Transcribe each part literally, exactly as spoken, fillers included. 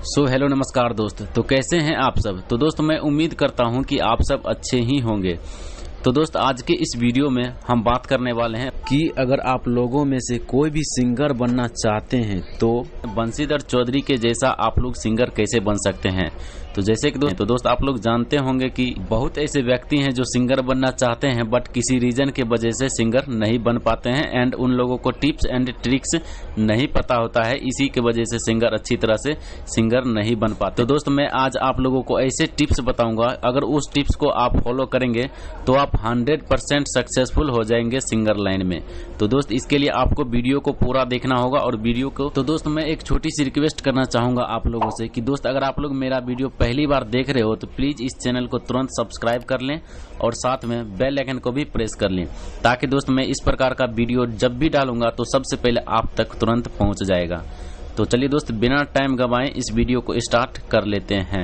So hello नमस्कार दोस्त। तो कैसे हैं आप सब। तो दोस्त मैं उम्मीद करता हूं कि आप सब अच्छे ही होंगे। तो दोस्त आज के इस वीडियो में हम बात करने वाले हैं कि अगर आप लोगों में से कोई भी सिंगर बनना चाहते हैं तो बंशीधर चौधरी के जैसा आप लोग सिंगर कैसे बन सकते हैं। तो जैसे कि दोस्त तो दोस्त आप लोग जानते होंगे कि बहुत ऐसे व्यक्ति हैं जो सिंगर बनना चाहते हैं बट किसी रीजन के वजह से सिंगर नहीं बन पाते हैं एंड उन लोगों को टिप्स एंड ट्रिक्स नहीं पता होता है, इसी के वजह से सिंगर अच्छी तरह से सिंगर नहीं बन पाते। तो दोस्त मैं आज आप लोगों को ऐसे टिप्स बताऊंगा, अगर उस टिप्स को आप फॉलो करेंगे तो आप हंड्रेड परसेंट सक्सेसफुल हो जाएंगे सिंगर लाइन में। तो दोस्त इसके लिए आपको वीडियो को पूरा देखना होगा और वीडियो को तो दोस्त मैं एक छोटी सी रिक्वेस्ट करना चाहूंगा आप लोगों से कि दोस्त अगर आप लोग मेरा वीडियो पहली बार देख रहे हो तो प्लीज इस चैनल को तुरंत सब्सक्राइब कर लें और साथ में बेल आइकन को भी प्रेस कर लें ताकि दोस्त मैं इस प्रकार का वीडियो जब भी डालूंगा तो सबसे पहले आप तक तुरंत पहुंच जाएगा। तो चलिए दोस्त बिना टाइम गंवाए इस वीडियो को स्टार्ट कर लेते हैं।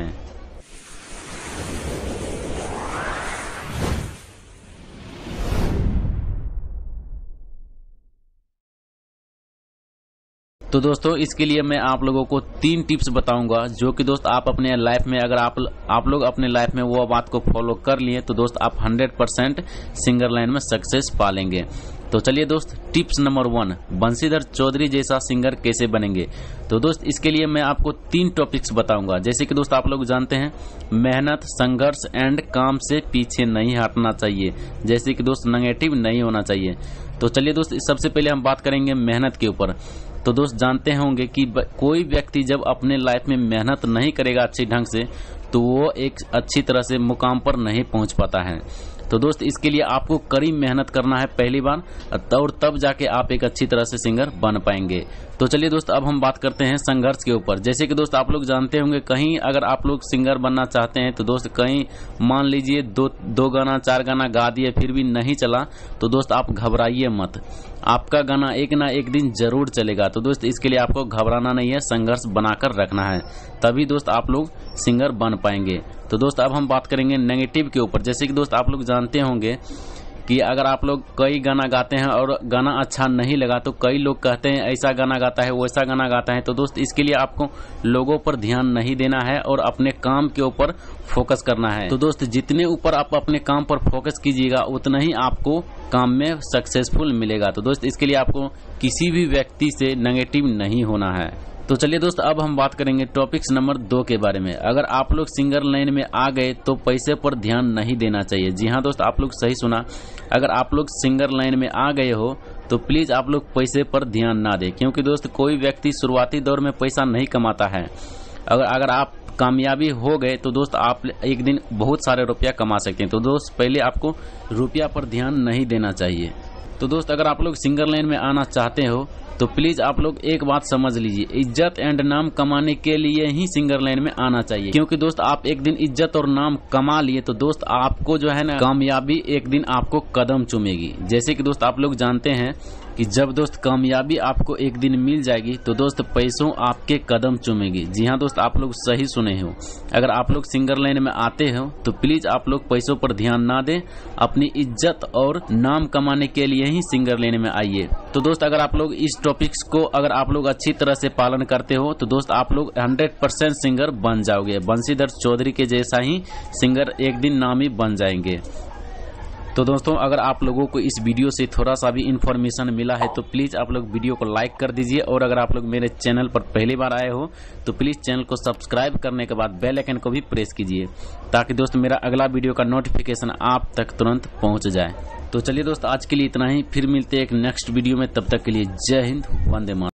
तो दोस्तों इसके लिए मैं आप लोगों को तीन टिप्स बताऊंगा जो कि दोस्त आप अपने लाइफ में अगर आप आप लोग अपने लाइफ में वो बात को फॉलो कर लिए तो दोस्त आप हंड्रेड परसेंट सिंगर लाइन में सक्सेस पा लेंगे। तो चलिए दोस्त tips number one, Banshidhar Chaudhary जैसा सिंगर कैसे बनेंगे। तो दोस्त इसके लिए मैं आपको तीन टॉपिक्स बताऊंगा। जैसे कि दोस्त आप लोग जानते हैं मेहनत, संघर्ष एंड काम से पीछे नहीं हटना चाहिए। जैसे कि दोस्त नेगेटिव नहीं होना चाहिए। तो चलिए दोस्त सबसे पहले हम बात करेंगे मेहनत के ऊपर। तो दोस्त जानते होंगे कि कोई व्यक्ति जब अपने लाइफ में मेहनत नहीं करेगा अच्छी ढंग से तो वो एक अच्छी तरह से मुकाम पर नहीं पहुंच पाता है। तो दोस्त इसके लिए आपको कड़ी मेहनत करना है पहली बार और तब जाके आप एक अच्छी तरह से सिंगर बन पाएंगे। तो चलिए दोस्त अब हम बात करते हैं संघर्ष के ऊपर। जैसे कि दोस्त आप लोग जानते होंगे कहीं अगर आप लोग सिंगर बनना चाहते हैं तो दोस्त कहीं मान लीजिए दो दो गाना चार गाना गा दिए फिर भी नहीं चला तो दोस्त आप घबराइए मत, आपका गाना एक ना एक दिन जरूर चलेगा। तो दोस्त इसके लिए आपको घबराना नहीं है, संघर्ष बनाकर रखना है, तभी दोस्त आप लोग सिंगर बन पाएंगे। तो दोस्त अब हम बात करेंगे नेगेटिव के ऊपर। जैसे कि दोस्त आप लोग जानते होंगे कि अगर आप लोग कई गाना गाते हैं और गाना अच्छा नहीं लगा तो कई लोग कहते हैं ऐसा गाना गाता है वैसा गाना गाता है। तो दोस्त इसके लिए आपको लोगों पर ध्यान नहीं देना है और अपने काम के ऊपर फोकस करना है। तो दोस्त जितने ऊपर आप अपने काम पर फोकस कीजिएगा उतना ही आपको काम में सक्सेसफुल मिलेगा। तो दोस्त इसके लिए आपको किसी भी व्यक्ति से नेगेटिव नहीं होना है। तो चलिए दोस्त अब हम बात करेंगे टॉपिक्स नंबर दो के बारे में। अगर आप लोग सिंगर लाइन में आ गए तो पैसे पर ध्यान नहीं देना चाहिए। जी हाँ दोस्त आप लोग सही सुना, अगर आप लोग सिंगर लाइन में आ गए हो तो प्लीज आप लोग पैसे पर ध्यान ना दें, क्योंकि दोस्त कोई व्यक्ति शुरुआती दौर में पैसा नहीं कमाता है। अगर अगर आप कामयाबी हो गए तो दोस्त आप एक दिन बहुत सारे रुपया कमा सकते हैं। तो दोस्त पहले आपको रुपया पर ध्यान नहीं देना चाहिए। तो दोस्त अगर आप लोग सिंगर लाइन में आना चाहते हो तो प्लीज आप लोग एक बात समझ लीजिए, इज्जत एंड नाम कमाने के लिए ही सिंगर लाइन में आना चाहिए। क्योंकि दोस्त आप एक दिन इज्जत और नाम कमा लिए तो दोस्त आपको जो है ना कामयाबी एक दिन आपको कदम चूमेगी। जैसे कि दोस्त आप लोग जानते हैं कि जब दोस्त कामयाबी आपको एक दिन मिल जाएगी तो दोस्त पैसों आपके कदम चूमेगी। जी हाँ दोस्त आप लोग सही सुने हो, अगर आप लोग सिंगर लाइन में आते हो तो प्लीज आप लोग पैसों पर ध्यान ना दें, अपनी इज्जत और नाम कमाने के लिए ही सिंगर लाइन में आइए। तो दोस्त अगर आप लोग इस टॉपिक्स को अगर आप लोग अच्छी तरह से पालन करते हो तो दोस्त आप लोग हंड्रेड परसेंट सिंगर बन जाओगे, बंशीधर चौधरी के जैसा ही सिंगर एक दिन नामी बन जाएंगे। तो दोस्तों अगर आप लोगों को इस वीडियो से थोड़ा सा भी इन्फॉर्मेशन मिला है तो प्लीज आप लोग वीडियो को लाइक कर दीजिए और अगर आप लोग मेरे चैनल पर पहली बार आए हो तो प्लीज चैनल को सब्सक्राइब करने के बाद बेल आइकन को भी प्रेस कीजिए ताकि दोस्त मेरा अगला वीडियो का नोटिफिकेशन आप तक तुरंत पहुंच जाए। तो चलिए दोस्त आज के लिए इतना ही, फिर मिलते हैं एक नेक्स्ट वीडियो में, तब तक के लिए जय हिंद, वंदे मातरम।